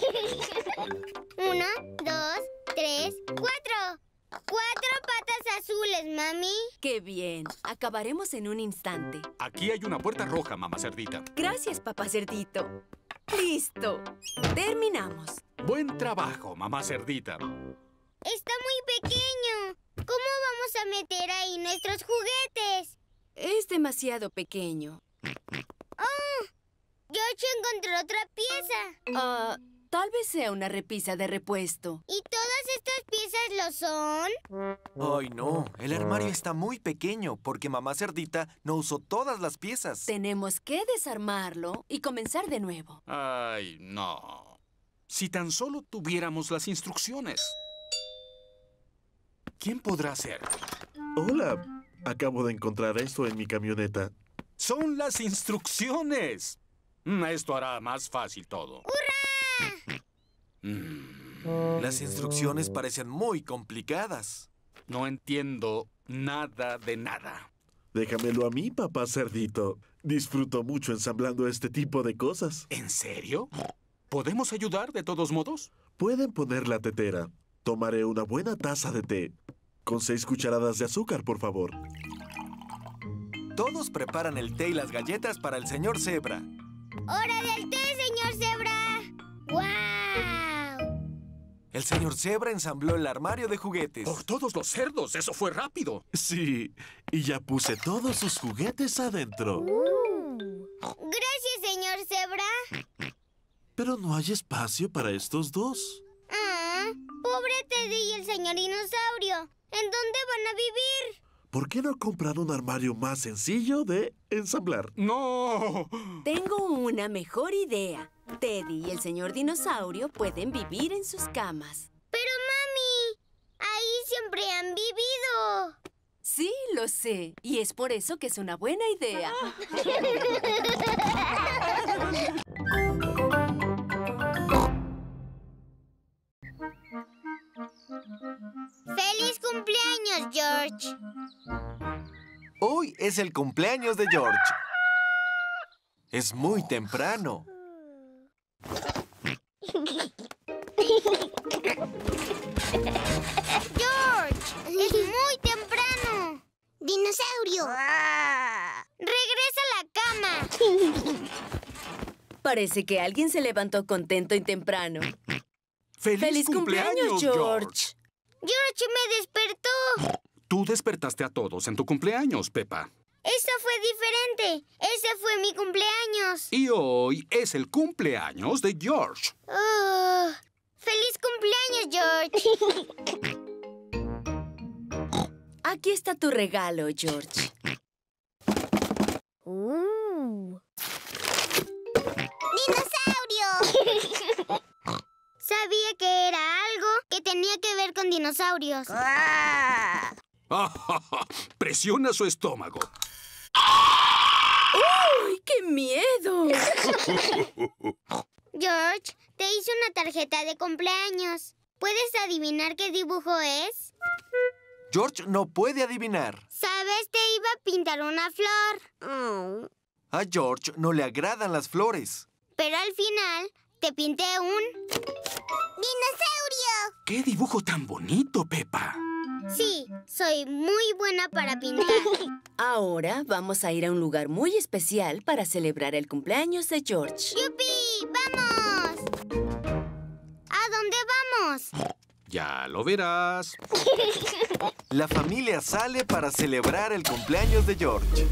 Una, dos, tres, cuatro. Cuatro patas azules, mami. ¡Qué bien! Acabaremos en un instante. Aquí hay una puerta roja, mamá Cerdita. Gracias, papá Cerdito. ¡Listo! Terminamos. Buen trabajo, mamá Cerdita. Está muy pequeño. ¿Cómo vamos a meter ahí nuestros juguetes? Es demasiado pequeño. ¡Oh! George encontró otra pieza. Ah... Uh, Tal vez sea una repisa de repuesto. ¿Y todas estas piezas lo son? Ay, no. El armario está muy pequeño porque mamá Cerdita no usó todas las piezas. Tenemos que desarmarlo y comenzar de nuevo. Ay, no. Si tan solo tuviéramos las instrucciones. ¿Quién podrá hacer? Hola. Acabo de encontrar esto en mi camioneta. ¡Son las instrucciones! Esto hará más fácil todo. ¡Hurra! Las instrucciones parecen muy complicadas. No entiendo nada de nada. Déjamelo a mí, papá Cerdito. Disfruto mucho ensamblando este tipo de cosas. ¿En serio? ¿Podemos ayudar de todos modos? Pueden poner la tetera. Tomaré una buena taza de té. Con seis cucharadas de azúcar, por favor. Todos preparan el té y las galletas para el señor Zebra. ¡Hora del té, señor Zebra! ¡Guau! El señor Zebra ensambló el armario de juguetes. ¡Por todos los cerdos! ¡Eso fue rápido! Sí, y ya puse todos sus juguetes adentro. Uh. Gracias, señor Zebra. Pero no hay espacio para estos dos. Ah, pobre Teddy y el señor dinosaurio. ¿En dónde van a vivir? ¿Por qué no comprar un armario más sencillo de ensamblar? ¡No! Tengo una mejor idea. Teddy y el señor dinosaurio pueden vivir en sus camas. Pero, mami, ahí siempre han vivido. Sí, lo sé. Y es por eso que es una buena idea. ¡Feliz cumpleaños, George! Hoy es el cumpleaños de George. Es muy temprano. ¡George! ¡Es muy temprano! ¡Dinosaurio! ¡Regresa a la cama! Parece que alguien se levantó contento y temprano. ¡Feliz, ¡Feliz cumpleaños, cumpleaños, George! ¡George me despertó! Tú despertaste a todos en tu cumpleaños, Peppa. Eso fue diferente. Ese fue mi cumpleaños. Y hoy es el cumpleaños de George. Oh, ¡feliz cumpleaños, George! Aquí está tu regalo, George. Uh. ¡Dinosaurio! Sabía que era algo que tenía que ver con dinosaurios. Presiona su estómago. ¡Uy, qué miedo! George, te hice una tarjeta de cumpleaños. ¿Puedes adivinar qué dibujo es? George no puede adivinar. ¿Sabes? Te iba a pintar una flor. Oh. A George no le agradan las flores. Pero al final te pinté un... ¡dinosaurio! ¡Qué dibujo tan bonito, Peppa! Sí, soy muy buena para pintar. Ahora vamos a ir a un lugar muy especial para celebrar el cumpleaños de George. ¡Yupi! ¡Vamos! ¿A dónde vamos? Ya lo verás. La familia sale para celebrar el cumpleaños de George.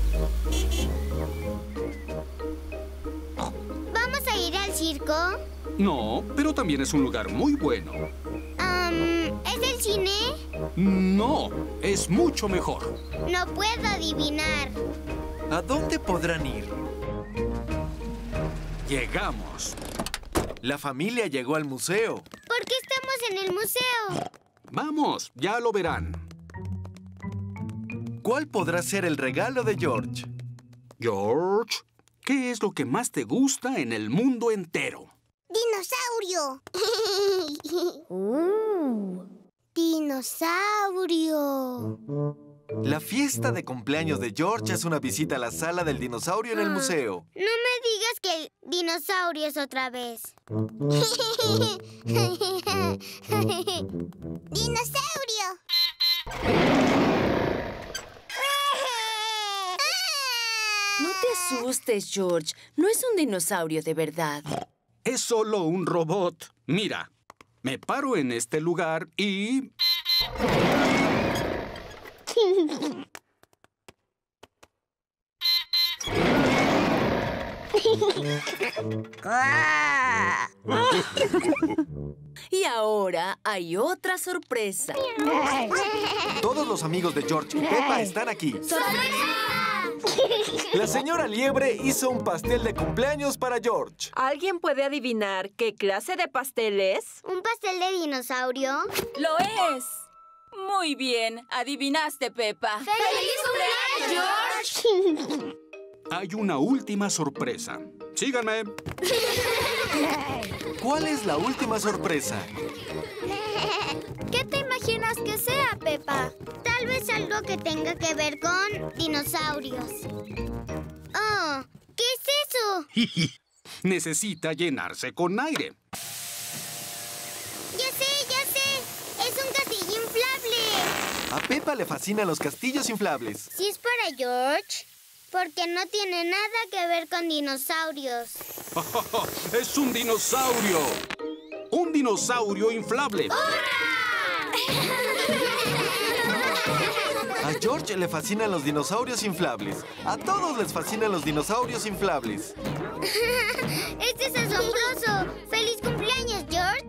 ¿Vamos a ir al circo? No, pero también es un lugar muy bueno. Um, ¿Es el cine? No, es mucho mejor. No puedo adivinar. ¿A dónde podrán ir? Llegamos. La familia llegó al museo. ¿Por qué estamos en el museo? Vamos, ya lo verán. ¿Cuál podrá ser el regalo de George? George, ¿qué es lo que más te gusta en el mundo entero? ¡Dinosaurio! uh, ¡Dinosaurio! La fiesta de cumpleaños de George es una visita a la sala del dinosaurio en el museo. No me digas que dinosaurios otra vez. ¡Dinosaurio! No te asustes, George. No es un dinosaurio de verdad. Es solo un robot. Mira, me paro en este lugar y... Y ahora hay otra sorpresa. Todos los amigos de George y Peppa están aquí. La señora Liebre hizo un pastel de cumpleaños para George. ¿Alguien puede adivinar qué clase de pastel es? ¿Un pastel de dinosaurio? ¡Lo es! Muy bien, adivinaste, Peppa. ¡Feliz cumpleaños, George! Hay una última sorpresa. Síganme. ¿Cuál es la última sorpresa? ¿Qué te imaginas que sea, Peppa? Tal vez algo que tenga que ver con dinosaurios. Oh, ¿qué es eso? Necesita llenarse con aire. ¡Ya sé, ya sé! ¡Es un castillo inflable! A Peppa le fascinan los castillos inflables. Si es para George, porque no tiene nada que ver con dinosaurios. ¡Es un dinosaurio! ¡Un dinosaurio inflable! A George le fascinan los dinosaurios inflables. A todos les fascinan los dinosaurios inflables. ¡Este es asombroso! ¡Feliz cumpleaños, George!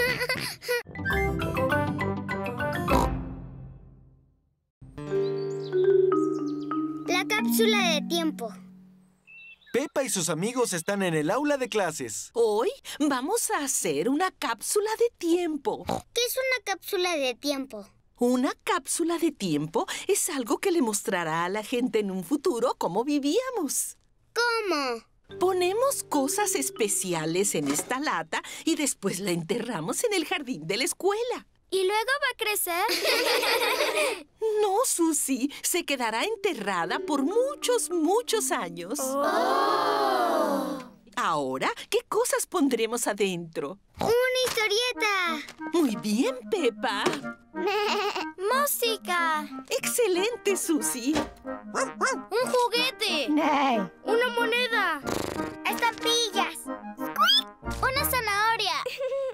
La cápsula de tiempo. Peppa y sus amigos están en el aula de clases. Hoy vamos a hacer una cápsula de tiempo. ¿Qué es una cápsula de tiempo? Una cápsula de tiempo es algo que le mostrará a la gente en un futuro cómo vivíamos. ¿Cómo? Ponemos cosas especiales en esta lata y después la enterramos en el jardín de la escuela. ¿Y luego va a crecer? No, Susie. Se quedará enterrada por muchos, muchos años. Oh. Ahora, ¿qué cosas pondremos adentro? ¡Una historieta! Muy bien, Peppa. ¡Música! ¡Excelente, Susie! ¡Un juguete! ¡Una moneda! ¡Estampillas! ¡Una zanahoria!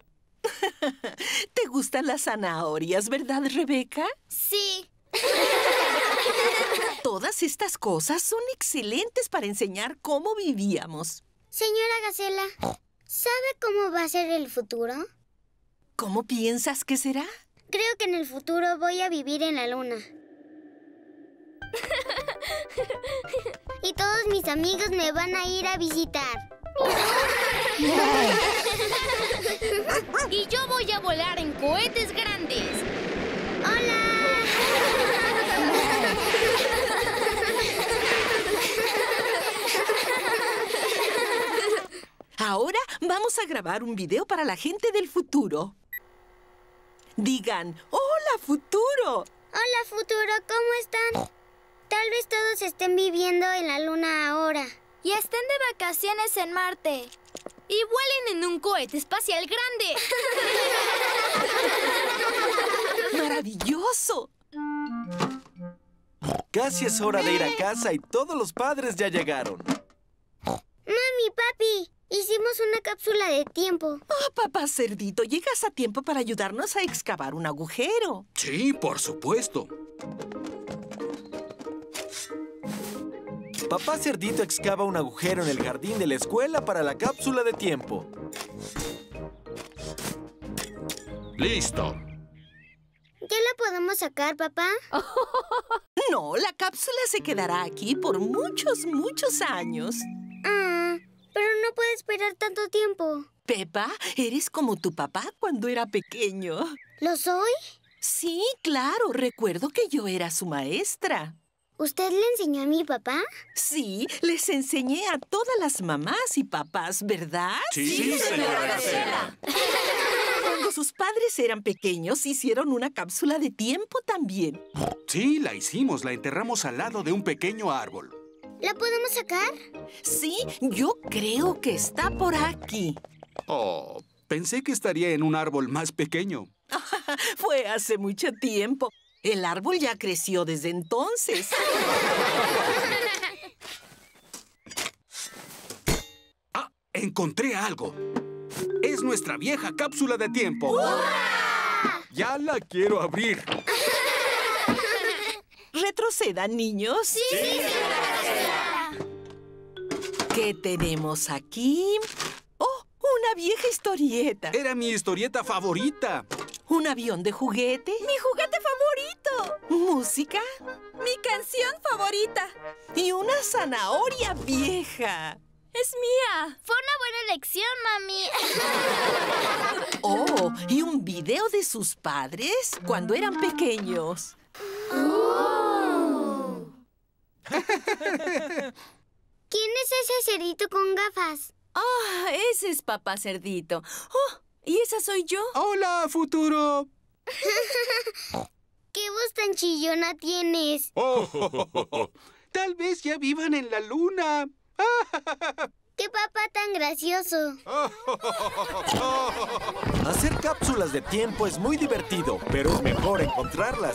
¿Te gustan las zanahorias, verdad, Rebeca? Sí. Todas estas cosas son excelentes para enseñar cómo vivíamos. Señora Gacela, ¿sabe cómo va a ser el futuro? ¿Cómo piensas que será? Creo que en el futuro voy a vivir en la luna. Y todos mis amigos me van a ir a visitar. Y yo voy a volar en cohetes grandes. ¡Hola! Ahora vamos a grabar un video para la gente del futuro. Digan, ¡hola, futuro! Hola, futuro, ¿cómo están? Tal vez todos estén viviendo en la luna ahora. Y estén de vacaciones en Marte. Y vuelen en un cohete espacial grande. ¡Maravilloso! Casi es hora de ir a casa y todos los padres ya llegaron. Mami, papi, hicimos una cápsula de tiempo. Oh, papá cerdito, llegas a tiempo para ayudarnos a excavar un agujero. Sí, por supuesto. Papá Cerdito excava un agujero en el jardín de la escuela para la cápsula de tiempo. ¡Listo! ¿Ya la podemos sacar, papá? No, la cápsula se quedará aquí por muchos, muchos años. Ah, pero no puede esperar tanto tiempo. Peppa, eres como tu papá cuando era pequeño. ¿Lo soy? Sí, claro. Recuerdo que yo era su maestra. ¿Usted le enseñó a mi papá? Sí, les enseñé a todas las mamás y papás, ¿verdad? Sí, sí, señora Gacela. Cuando sus padres eran pequeños, hicieron una cápsula de tiempo también. Sí, la hicimos. La enterramos al lado de un pequeño árbol. ¿La podemos sacar? Sí, yo creo que está por aquí. Oh, pensé que estaría en un árbol más pequeño. Fue hace mucho tiempo. El árbol ya creció desde entonces. ¡Ah! Encontré algo. Es nuestra vieja cápsula de tiempo. ¡Hurra! Ya la quiero abrir. ¿Retrocedan, niños? Sí, sí, señora. ¿Qué tenemos aquí? ¡Oh! Una vieja historieta. Era mi historieta favorita. ¿Un avión de juguete? ¡Mi juguete favorito! ¿Música? ¡Mi canción favorita! Y una zanahoria vieja. ¡Es mía! Fue una buena elección, mami. Oh, y un video de sus padres cuando eran pequeños. Oh. ¿Quién es ese cerdito con gafas? Ah, oh, ese es papá cerdito. Oh, ¿y esa soy yo? ¡Hola, futuro! ¿Qué voz tan chillona tienes? Oh, oh, oh, oh. Tal vez ya vivan en la luna. ¡Qué papá tan gracioso! Hacer cápsulas de tiempo es muy divertido, pero es mejor encontrarlas.